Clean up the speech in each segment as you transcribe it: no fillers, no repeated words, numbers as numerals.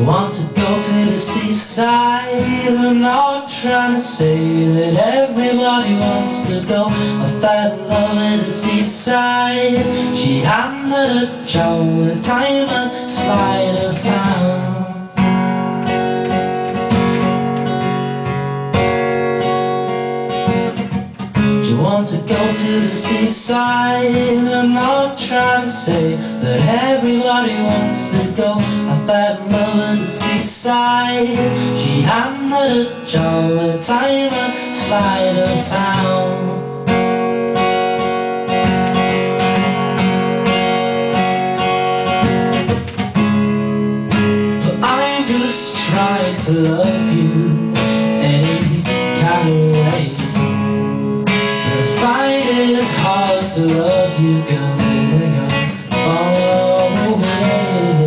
You want to go to the seaside. I'm not trying to say that everybody wants to go. I fell in love with the seaside. She handed a job with time and sleight of hand. You want to go to the seaside. I'm not trying to say that everybody wants to go. I fell in love with the seaside. She handed a job with time and sleight of hand. So I'm just trying to love you any kind of way. Find it hard to love you, girl, when you're far away.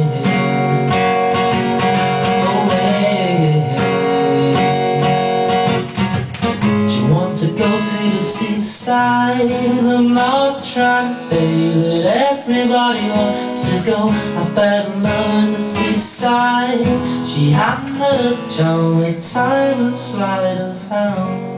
Do you want to go to the seaside? I'm not trying to say that everybody wants to go. I fell in love with the seaside. She handed a job with time and sleight of hand.